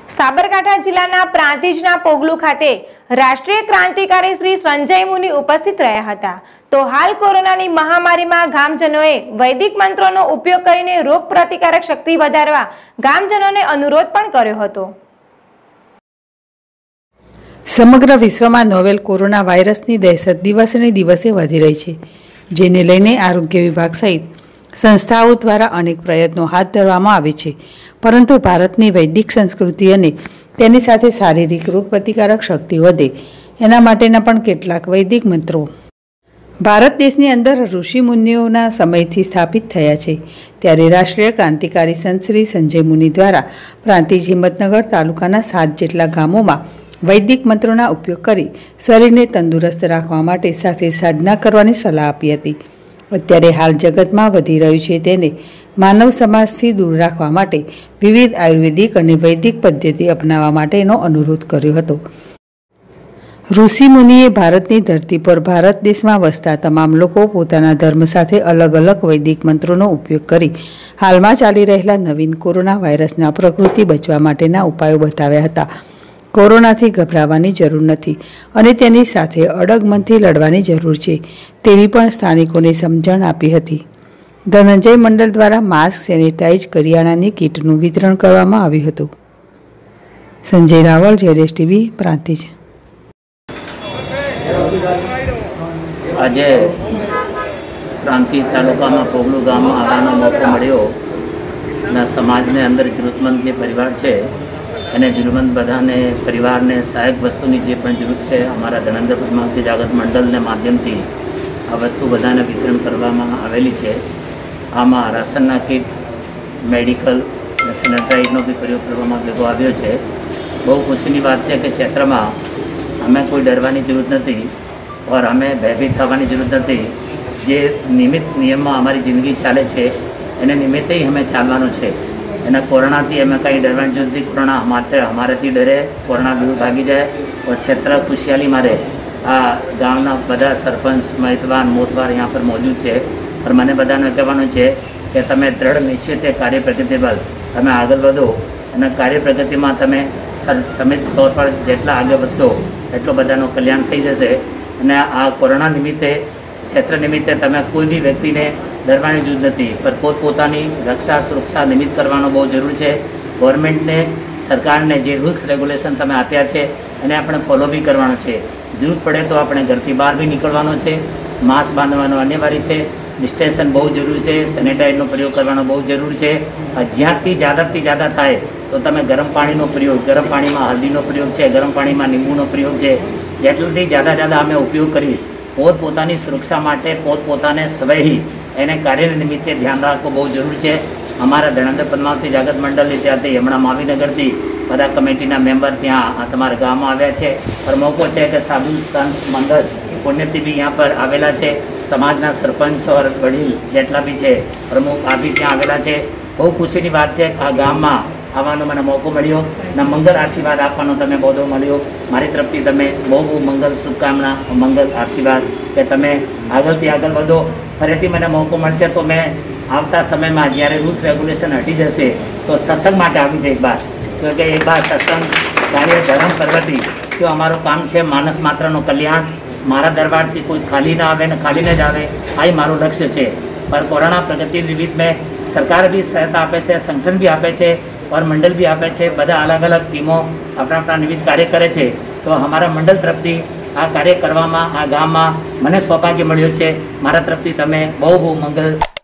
સાબરકાંઠા જિલ્લાના પ્રાંતિજના પોગલુ ખાતે રાષ્ટ્રીય ક્રાંતિકારી શ્રી સંજય મુનિ ઉપસ્થિત રહ્યા હતા। તો હાલ કોરોનાની મહામારીમાં ગામજનોએ વૈદિક મંત્રોનો ઉપયોગ કરીને રોગ પ્રતિકારક શક્તિ વધારવા ગામજનોને અનુરોધ પણ કર્યો હતો। સમગ્ર વિશ્વમાં નોવેલ કોરોના વાયરસની દહેશત દિવસને દિવસે વધી રહી છે, જેને લઈને આરોગ્ય વિભાગ સહિત સંસ્થાઓ દ્વારા અનેક પ્રયત્નો હાથ ધરવામાં આવે છે, પરંતુ ભારતની વૈદિક સંસ્કૃતિ અને તેની સાથે શારીરિક રોગ પ્રતિકારક શક્તિ વધે એના માટેના પણ કેટલાક વૈદિક મંત્રો ભારત દેશની અંદર ઋષિ મુનિઓના સમયથી સ્થાપિત થયા છે। ત્યારે રાષ્ટ્રીય ક્રાંતિકારી સંત શ્રી સંજય મુનિ દ્વારા પ્રાંતિજ હિંમતનગર તાલુકાના 7 જેટલા ગામોમાં વૈદિક મંત્રોના ઉપયોગ કરી શરીરને તંદુરસ્ત રાખવા માટે સાથે સાધના કરવાની સલાહ આપી હતી। અત્યારે હાલ જગતમાં વધી રહ્યું છે તેને માનવ સમાજથી દૂર રાખવા માટે વિવિધ આયુર્વેદિક અને વૈદિક પદ્ધતિ અપનાવવા માટેનો અનુરોધ કર્યો હતો। ઋષિ મુનિએ ભારતની ધરતી પર ભારત દેશમાં વસતા તમામ લોકો પોતાના ધર્મ સાથે અલગ અલગ વૈદિક મંત્રોનો ઉપયોગ કરી હાલમાં ચાલી રહેલા નવીન કોરોના વાયરસના પ્રકૃતિ બચવા માટેના ઉપાયો બતાવ્યા હતા। કોરોનાથી ગભરાવાની જરૂર નથી અને તેની સાથે અડગ મનથી લડવાની જરૂર છે તેવી પણ સ્થાનિકોને સમજણ આપી હતી। ધનંજય મંડળ દ્વારા માસ્ક, સેનિટાઇઝ, કરિયાણાની કીટનું વિતરણ કરવામાં આવ્યું હતું। સંજય રાવલ, ZSTV, પ્રાંતિજ। આજે પ્રાંતિજ તાલુકામાં પોગલુ ગામમાં આવવાનો મોકો મળ્યો અને સમાજને અંદર જરૂરતમંદ જે પરિવાર છે એને જરૂરમંદ બધાને પરિવારને સહાયક વસ્તુની જે પણ જરૂર છે અમારા ધનંજય પદ્માવતી જાગૃત મંડળને માધ્યમથી આ વસ્તુ બધાને વિતરણ કરવામાં આવેલી છે। આમાં રાશનના કીટ, મેડિકલ અને સેનેટાઇઝનો બી પ્રયોગ કરવામાં ભેગો આવ્યો છે। બહુ ખુશીની વાત છે કે ચૈત્રમાં અમે કોઈ ડરવાની જરૂર નથી और અમે ભયભીત થવાની જરૂર નથી। જે નિયમિત નિયમમાં અમારી જિંદગી ચાલે છે એને નિમિત્તે અમે ચાલવાનું છે। એના કોરોનાથી અમે કંઈ ડરવાની જરૂર નથી। કોરોના અમારાથી ડરે, કોરોના દૂર ભાગી જાય और ક્ષેત્ર खुशहाली मारे। आ गाँवना बधा सरपंच, महितवान, मोतवार यहाँ पर मौजूद है और मैंने बधाने कहेवानुं छे कि तमे दृढ़ निश्चित कार्य प्रगति बल तमे आगळ वधो अने कार्य प्रगति में तमे समित तौर पर जेटला आगे वधशो एटलो बधानुं कल्याण थई जशे। अने आ कोरोना निमित्ते क्षेत्र निमित्ते तमे कोई भी व्यक्ति ने डरवानी जरूर नहीं पर पोतपोतानी रक्षा सुरक्षा निमित्त करवानो बहुत जरूर है। गवर्नमेंट ने सरकार ने जे रूल्स रेग्युलेशन तमे आप्या छे एने आपणे फॉलो भी करवानो छे। जरूरत पड़े तो आपणे घरथी बहार भी निकलवानो छे। मास्क बांधवानो अनिवार्य है। डिस्टेंशन बहुत जरूरी है। सेनेटाइजरनो प्रयोग करवानो बहुत जरूरी है। ज्यांथी ज़्यादा थाय तो तमे गरम पाणीनो प्रयोग, गरम पाणी में हल्दीनो प्रयोग है, गरम पाणी में नींबूनो प्रयोग है, जेटलाथी ज़्यादा अमे उपयोग करी पोतपोतानी सुरक्षा माटे पोतपोताने स्वयं ही एने कार्य निमित्ते ध्यान राखवुं बहुत जरूरी है। अमारा धनंजय पद्मावती जागृत मंडल त्यारथी हमणां मावीनगरथी बधा कमिटीना मेम्बर त्यां तमारा गाममां आव्या छे और मौको है कि साधु संत मंगल पुण्यति भी यहाँ पर आवेला छे। समाजना सरपंच और वडील जेटला भी है प्रमुख आ भी त्यां आवेला छे। बहुत खुशीनी बात है आ गाममां આવવાનો મને મોકો મળ્યો અને મંગલ આશીર્વાદ આપવાનો તમે બધો મળ્યો। મારી તરફથી તમે બહુ મંગલ શુભકામના, મંગલ આશીર્વાદ કે તમે આગળથી આગળ વધો। ફરીથી મને મોકો મળશે તો મેં આવતા સમયમાં જ્યારે રૂલ્સ રેગ્યુલેશન હટી જશે તો સત્સંગ માટે આવી જાય એક બાર, કે એક બાર સત્સંગ કાર્ય ધર્મ પ્રગતિ તો અમારું કામ છે માનસ માત્રનું કલ્યાણ। મારા દરબારથી કોઈ ખાલી ના આવે ને ખાલી ન જ આવે આ મારું લક્ષ્ય છે। પર કોરોના પ્રગતિ નિમિત્ત में सरकार भी सहायता आपे छे, संगठन भी आपे छे और मंडल भी आपे छे। बधा अलग अलग टीमों अपना निमित्त कार्य करे छे। तो हमारा मंडल तरफथी आ कार्य करवामां आ गाममां मने सौभाग्य मळ्युं छे। मारा तरफथी तमे बहु मंगल।